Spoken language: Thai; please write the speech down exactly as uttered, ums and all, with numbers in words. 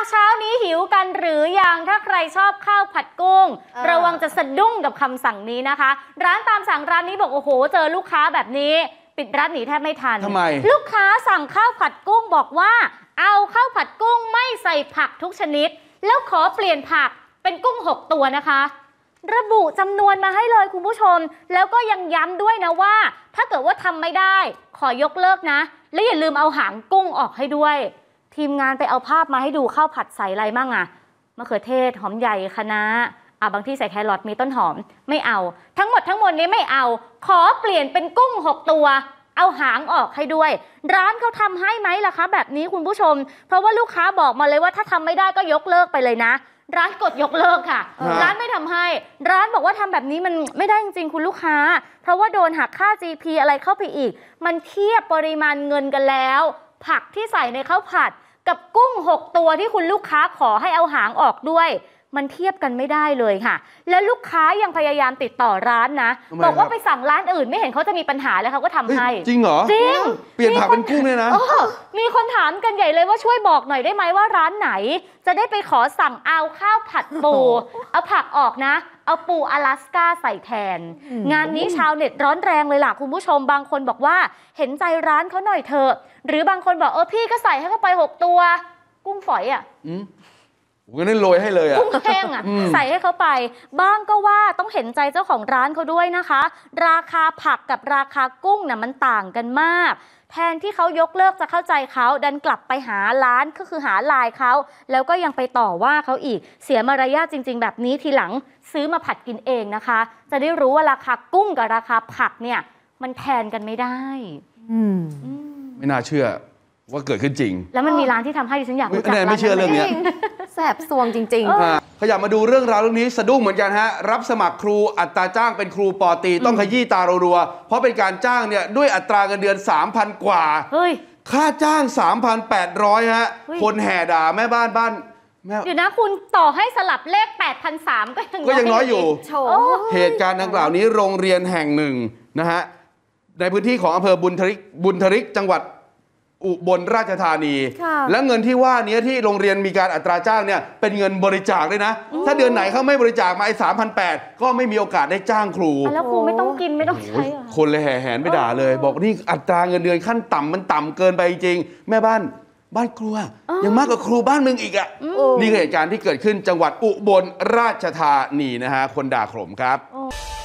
เช้านี้หิวกันหรือยังถ้าใครชอบข้าวผัดกุ้งระวังจะสะดุ้งกับคำสั่งนี้นะคะร้านตามสั่งร้านนี้บอกโอ้โหเจอลูกค้าแบบนี้ปิดร้านหนีแทบไม่ทันทำไมลูกค้าสั่งข้าวผัดกุ้งบอกว่าเอาข้าวผัดกุ้งไม่ใส่ผักทุกชนิดแล้วขอเปลี่ยนผักเป็นกุ้งหกตัวนะคะระบุจำนวนมาให้เลยคุณผู้ชมแล้วก็ยังย้ำด้วยนะว่าถ้าเกิดว่าทำไม่ได้ขอยกเลิกนะและอย่าลืมเอาหางกุ้งออกให้ด้วยทีมงานไปเอาภาพมาให้ดูข้าวผัดใส่อะไรมั่งอะมะเขือเทศหอมใหญ่คะน้าอ่ะบางที่ใส่แครอทมีต้นหอมไม่เอาทั้งหมดทั้งมวลนี้ไม่เอาขอเปลี่ยนเป็นกุ้งหกตัวเอาหางออกให้ด้วยร้านเขาทำให้ไหมล่ะคะแบบนี้คุณผู้ชมเพราะว่าลูกค้าบอกมาเลยว่าถ้าทำไม่ได้ก็ยกเลิกไปเลยนะร้านกดยกเลิกค่ะร้านไม่ทำให้ร้านบอกว่าทำแบบนี้มันไม่ได้จริงๆคุณลูกค้าเพราะว่าโดนหักค่า จี พี อะไรเข้าไปอีกมันเทียบปริมาณเงินกันแล้วผักที่ใส่ในข้าวผัดกับกุ้งหกตัวที่คุณลูกค้าขอให้เอาหางออกด้วยมันเทียบกันไม่ได้เลยค่ะแล้วลูกค้ายังพยายามติดต่อร้านนะบอกว่าไปสั่งร้านอื่นไม่เห็นเขาจะมีปัญหาเลยเขาก็ทำให้จริงเหรอจริงเปลี่ยนผักเป็นกุ้งเลยนะมีคนถามกันใหญ่เลยว่าช่วยบอกหน่อยได้ไหมว่าร้านไหนจะได้ไปขอสั่งเอาข้าวผัดปูเอาผักออกนะเอาปูอลาสก้าใส่แทนงานนี้ชาวเน็ตร้อนแรงเลยล่ะคุณผู้ชมบางคนบอกว่าเห็นใจร้านเขาหน่อยเถอะหรือบางคนบอกเออพี่ก็ใส่ให้เข้าไปหกตัวกุ้งฝอยอ่ะงั้นนี่โรยให้เลยอ่ะกุ้งแห้งอ่ะใส่ให้เขาไปบ้างก็ว่าต้องเห็นใจเจ้าของร้านเขาด้วยนะคะราคาผักกับราคากุ้งน่ะมันต่างกันมากแทนที่เขายกเลิกจะเข้าใจเขาดันกลับไปหาร้านก็คือหาไลน์เขาแล้วก็ยังไปต่อว่าเขาอีกเสียมารยาทจริงๆแบบนี้ทีหลังซื้อมาผัดกินเองนะคะจะได้รู้ว่าราคากุ้งกับราคาผักเนี่ยมันแทนกันไม่ได้อืมไม่น่าเชื่อว่าเกิดขึ้นจริงแล้วมันมีร้านที่ทำให้ดิฉันอยากรู้จักร้านไม่เชื่อเรื่องนี้แสบซวงจริงๆขยับมาดูเรื่องราวเรื่องนี้สะดุ้งเหมือนกันฮะรับสมัครครูอัตราจ้างเป็นครูปอตรีต้องขยี้ตารัวๆเพราะเป็นการจ้างเนี่ยด้วยอัตราเงินเดือน สามพัน กว่าค่าจ้าง สามพันแปดร้อย ฮะคนแห่ด่าแม่บ้านบ้านเดี๋ยวนะคุณต่อให้สลับเลข แปดพันสามร้อย ก็ยังก็ยังน้อยอยู่เหตุการณ์ดังกล่าวนี้โรงเรียนแห่งหนึ่งนะฮะในพื้นที่ของอำเภอบุญทริกบุญทริกจังหวัดอุบลราชธานีและเงินที่ว่านี้ที่โรงเรียนมีการอัตราจ้างเนี่ยเป็นเงินบริจาคด้วยนะถ้าเดือนไหนเขาไม่บริจาคมาไอ้สามพันแปดก็ไม่มีโอกาสได้จ้างครูแล้วครูไม่ต้องกินไม่ต้องใช้คนเลยแห่แหนไปด่าเลยบอกนี่อัตราเงินเดือนขั้นต่ำมันต่ำเกินไปจริงแม่บ้านบ้านครัวยังมากกว่าครูบ้านมึงอีกอ่ะนี่คือเหตุการณ์ที่เกิดขึ้นจังหวัดอุบลราชธานีนะฮะคนด่าโขลมครับ